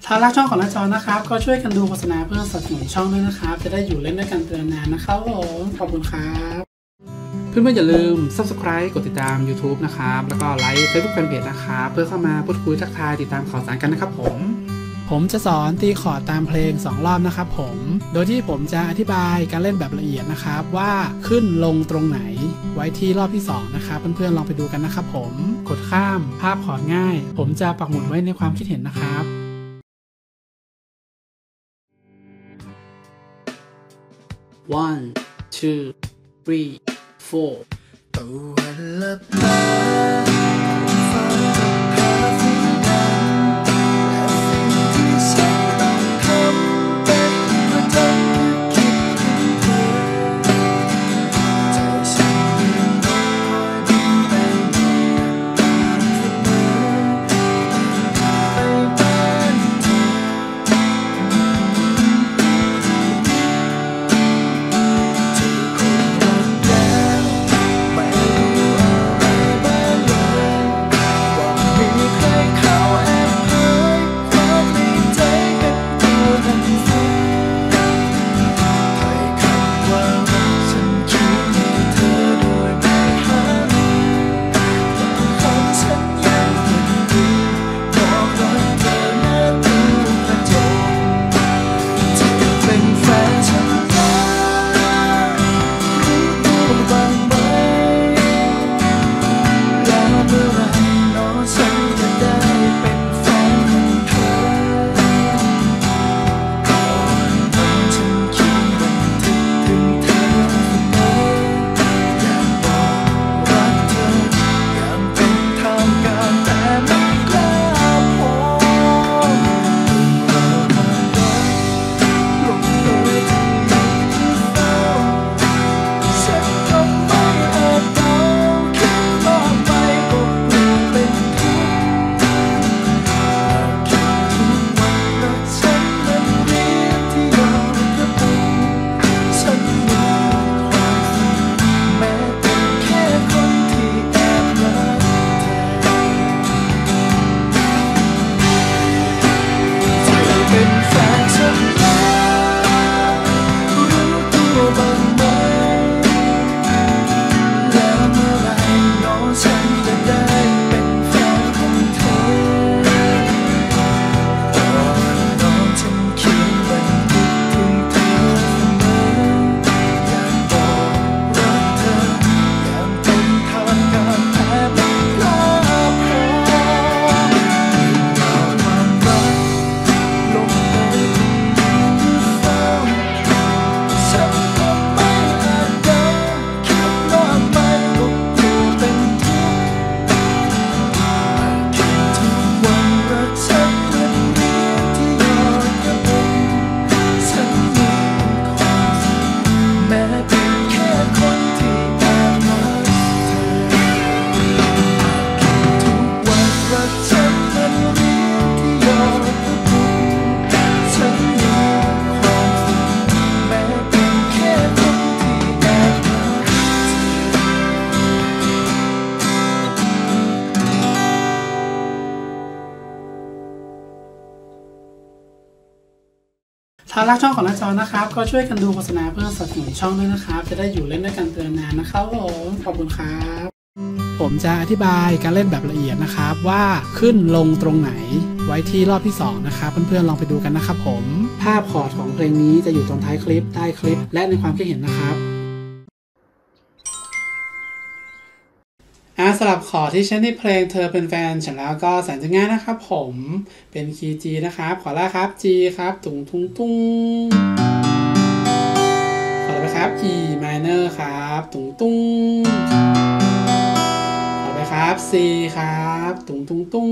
ถ้ารักช่องของน้าจอนะครับก็ช่วยกันดูโฆษณาเพื่อสนับสนุนช่องด้วยนะครับจะได้อยู่เล่นด้วยกันนานๆนะครับผมขอบคุณครับเพื่อนๆอย่าลืม Subscribe กดติดตาม YouTube นะครับแล้วก็ไลค์ Facebook Fanpage นะครับเพื่อเข้ามาพูดคุยทักทายติดตามข่าวสารกันนะครับผมจะสอนตีคอร์ดตามเพลง2รอบนะครับผมโดยที่ผมจะอธิบายการเล่นแบบละเอียดนะครับว่าขึ้นลงตรงไหนไว้ที่รอบที่2นะครับเพื่อนๆลองไปดูกันนะครับผมกดข้ามภาพคอร์ดง่ายผมจะปักหมุดไว้ในความคิดเห็นนะครับ 1 2 3 4ตะวันลับตาฟ้าจะพาสิ่งนั้นและสิ่งที่ฉันต้องทำเป็นประจำคือคิดถึงเธอใจฉันยังคอยบินไปเสมอไปบ้านเธอถ้ารักช่องของน้าจอนะครับก็ช่วยกันดูโฆษณาเพื่อสนับสนุนช่องด้วยนะครับจะได้อยู่เล่นด้วยกันนานๆนะครับผมขอบคุณครับผมจะอธิบายการเล่นแบบละเอียดนะครับว่าขึ้นลงตรงไหนไว้ที่รอบที่2นะครับเพื่อนๆลองไปดูกันนะครับผมภาพคอร์ดของเพลงนี้จะอยู่ตรงท้ายคลิปใต้คลิปและในความคิดเห็นนะครับสลับคอร์ดที่ใช้ในเพลงเธอเป็นแฟนฉันแล้วก็แสนจะง่ายนะครับผมเป็นคีย์ G นะครับขอแรกครับ G ครับตุ้งตุ้งตุ้งขอต่อไปครับ E minor ครับตุ้งตุ้งขอต่อไปครับ C ครับตุ้งตุ้งตุ้ง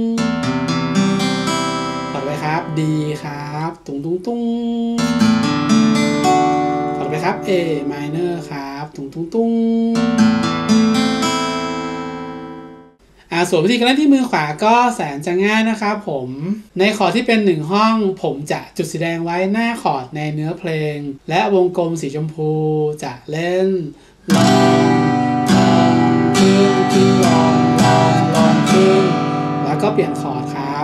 ขอต่อไปครับ D ครับตุ้งตุ้งตุ้งขอต่อไปครับ A minor ครับตุ้งตุ้งตุ้งส่วนวิธีการเล่นที่มือขวาก็แสนจะง่ายนะครับผมในคอร์ดที่เป็น1ห้องผมจะจุดสีแดงไว้หน้าคอร์ดในเนื้อเพลงและวงกลมสีชมพูจะเล่นลองขึ้นลองขึ้นแล้วก็เปลี่ยนคอร์ดครับ